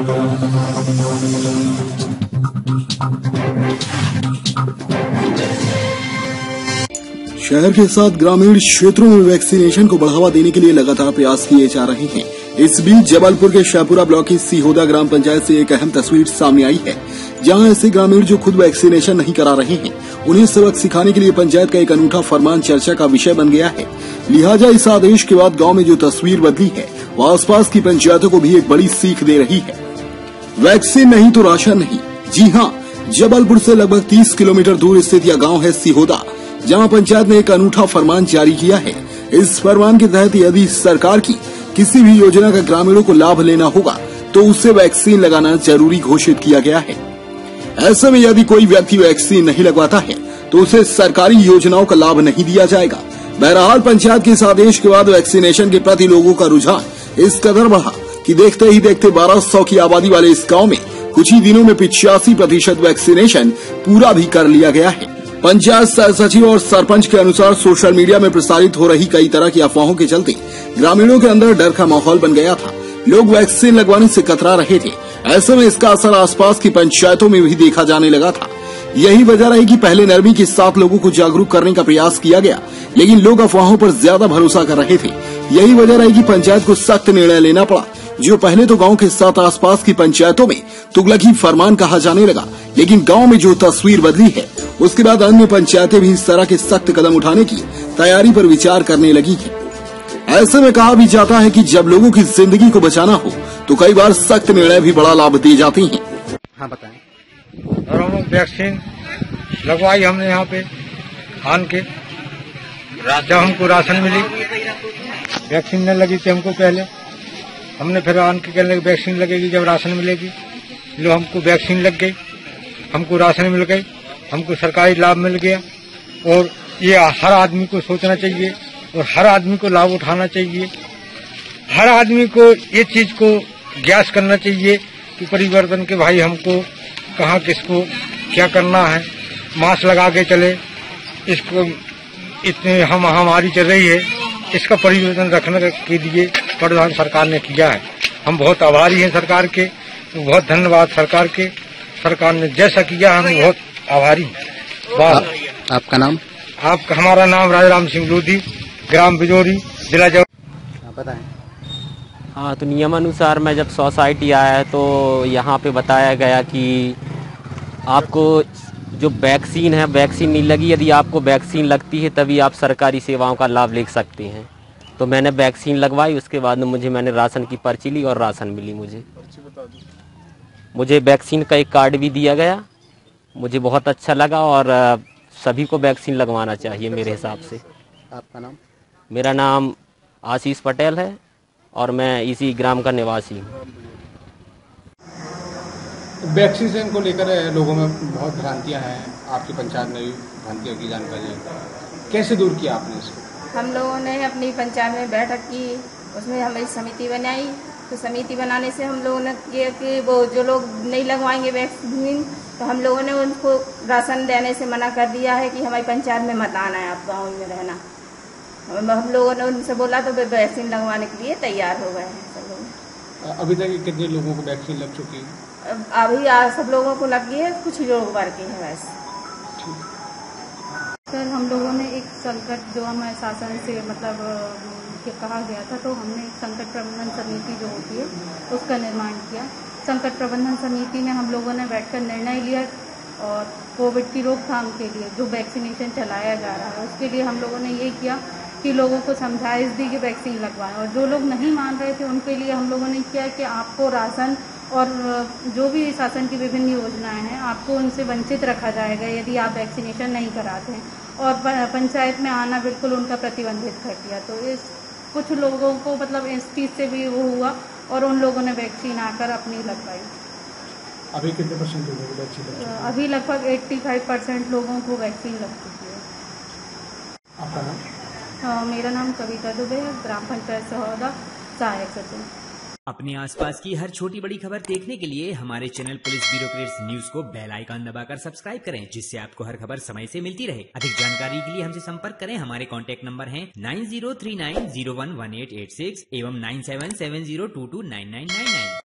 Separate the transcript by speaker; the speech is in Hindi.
Speaker 1: शहर के साथ ग्रामीण क्षेत्रों में वैक्सीनेशन को बढ़ावा देने के लिए लगातार प्रयास किए जा रहे हैं। इस बीच जबलपुर के शाहपुरा ब्लॉक की सिहोदा ग्राम पंचायत से एक अहम तस्वीर सामने आई है, जहां ऐसे ग्रामीण जो खुद वैक्सीनेशन नहीं करा रहे हैं, उन्हें सबक सिखाने के लिए पंचायत का एक अनूठा फरमान चर्चा का विषय बन गया है। लिहाजा इस आदेश के बाद गाँव में जो तस्वीर बदली है, वह आसपास की पंचायतों को भी एक बड़ी सीख दे रही है। वैक्सीन नहीं तो राशन नहीं। जी हाँ, जबलपुर से लगभग 30 किलोमीटर दूर स्थित यह गाँव है सिहोदा, जहां पंचायत ने एक अनूठा फरमान जारी किया है। इस फरमान के तहत यदि सरकार की किसी भी योजना का ग्रामीणों को लाभ लेना होगा तो उससे वैक्सीन लगाना जरूरी घोषित किया गया है। ऐसे में यदि कोई व्यक्ति वैक्सीन नहीं लगवाता है तो उसे सरकारी योजनाओं का लाभ नहीं दिया जाएगा। बहरहाल पंचायत के इस आदेश के बाद वैक्सीनेशन के प्रति लोगों का रुझान इस कदर बढ़ा कि देखते ही देखते 1200 की आबादी वाले इस गाँव में कुछ ही दिनों में 85% वैक्सीनेशन पूरा भी कर लिया गया है। पंचायत सचिव और सरपंच के अनुसार सोशल मीडिया में प्रसारित हो रही कई तरह की अफवाहों के चलते ग्रामीणों के अंदर डर का माहौल बन गया था। लोग वैक्सीन लगवाने से कतरा रहे थे। ऐसे में इसका असर आसपास की पंचायतों में भी देखा जाने लगा था। यही वजह रही कि पहले नरमी के साथ लोगों को जागरूक करने का प्रयास किया गया, लेकिन लोग अफवाहों पर ज्यादा भरोसा कर रहे थे। यही वजह रही कि पंचायत को सख्त निर्णय लेना पड़ा। जो पहले तो गांव के साथ आसपास की पंचायतों में तुगलकी फरमान कहा जाने लगा, लेकिन गांव में जो तस्वीर बदली है, उसके बाद अन्य पंचायतें भी इस तरह के सख्त कदम उठाने की तैयारी पर विचार करने लगी हैं। ऐसे में कहा भी जाता है कि जब लोगों की जिंदगी को बचाना हो तो कई बार सख्त निर्णय भी बड़ा लाभ दे जाते हैं।
Speaker 2: हाँ बताएं। और हम वैक्सीन लगवाई हमने यहाँ पे आन के, जब हमको राशन मिली, वैक्सीन न लगी थी हमको पहले, हमने फिर आन के कहने लगे वैक्सीन लगेगी जब राशन मिलेगी। लो हमको वैक्सीन लग गई, हमको राशन मिल गई, हमको सरकारी लाभ मिल गया। और ये हर आदमी को सोचना चाहिए और हर आदमी को लाभ उठाना चाहिए। हर आदमी को ये चीज को ज्ञास करना चाहिए कि परिवर्तन के भाई हमको कहाँ किसको क्या करना है। मास्क लगा के चले, इसको इतने हमारी चल रही है, इसका परिवर्तन रखने के लिए प्रधान सरकार ने किया है। हम बहुत आभारी हैं सरकार के, बहुत धन्यवाद सरकार के। सरकार ने जैसा किया हम बहुत आभारी हैं।
Speaker 3: आपका नाम?
Speaker 2: हमारा नाम राजाराम सिंह लोधी, ग्राम बिजोरी, जिला जबलपुर।
Speaker 3: बताएं।
Speaker 4: हाँ, तो नियमानुसार मैं जब सोसाइटी आया तो यहाँ पे बताया गया कि आपको जो वैक्सीन है, वैक्सीन नहीं लगी, यदि आपको वैक्सीन लगती है तभी आप सरकारी सेवाओं का लाभ ले सकते हैं। तो मैंने वैक्सीन लगवाई, उसके बाद मैंने राशन की पर्ची ली और राशन मिली। मुझे वैक्सीन का एक कार्ड भी दिया गया। मुझे बहुत अच्छा लगा और सभी को वैक्सीन लगवाना चाहिए मेरे हिसाब से।
Speaker 3: आपका नाम?
Speaker 4: मेरा नाम आशीष पटेल है और मैं इसी ग्राम का निवासी हूँ।
Speaker 3: वैक्सीनेशन को लेकर लोगों में बहुत भ्रांतियां हैं, आपकी पंचायत में भी भ्रांतियों की जानकारी है, कैसे दूर किया आपने इसको?
Speaker 5: हम लोगों ने अपनी पंचायत में बैठक की, उसमें हमारी समिति बनाई। तो समिति बनाने से हम लोगों ने किया कि वो जो लोग नहीं लगवाएंगे वैक्सीन, तो हम लोगों ने उनको राशन देने से मना कर दिया है कि हमारी पंचायत में मत आना है, आप गाँव में रहना। हम लोगों ने उनसे बोला तो वे वैक्सीन लगवाने के लिए तैयार हो गए हैं सब लोग।
Speaker 3: अभी तक कितने लोगों को वैक्सीन लग चुकी है?
Speaker 5: अभी सब लोगों को लग गई है, कुछ लोग बाकी हैं वैसे।
Speaker 6: सर, हम लोगों ने एक संकट जो हमारे शासन से कहा गया था, तो हमने एक संकट प्रबंधन समिति जो होती है उसका निर्माण किया। संकट प्रबंधन समिति में हम लोगों ने बैठकर निर्णय लिया और कोविड की रोकथाम के लिए जो वैक्सीनेशन चलाया जा रहा है उसके लिए हम लोगों ने ये किया कि लोगों को समझाइश दी कि वैक्सीन लगवाएं। और जो लोग नहीं मान रहे थे उनके लिए हम लोगों ने किया कि आपको राशन और जो भी शासन की विभिन्न योजनाएं हैं आपको उनसे वंचित रखा जाएगा यदि आप वैक्सीनेशन नहीं कराते हैं। और पंचायत में आना बिल्कुल उनका प्रतिबंधित कर दिया। तो इस कुछ लोगों को इस चीज़ से भी वो हुआ और उन लोगों ने वैक्सीन आकर अपनी लगवाई।
Speaker 3: अभी कितने % लोगों को वैक्सीन?
Speaker 6: अभी लगभग 85% लोगों को वैक्सीन लग चुकी है।
Speaker 3: आपका नाम?
Speaker 6: मेरा नाम कविता दुबे है, ग्राम पंचायत सिहोदा, सहायक सचिव।
Speaker 7: अपने आसपास की हर छोटी बड़ी खबर देखने के लिए हमारे चैनल पुलिस ब्यूरोक्रेट्स न्यूज को बेल आइकन दबाकर सब्सक्राइब करें, जिससे आपको हर खबर समय से मिलती रहे। अधिक जानकारी के लिए हमसे संपर्क करें। हमारे कॉन्टैक्ट नंबर हैं 9039011886 एवं 9770229999।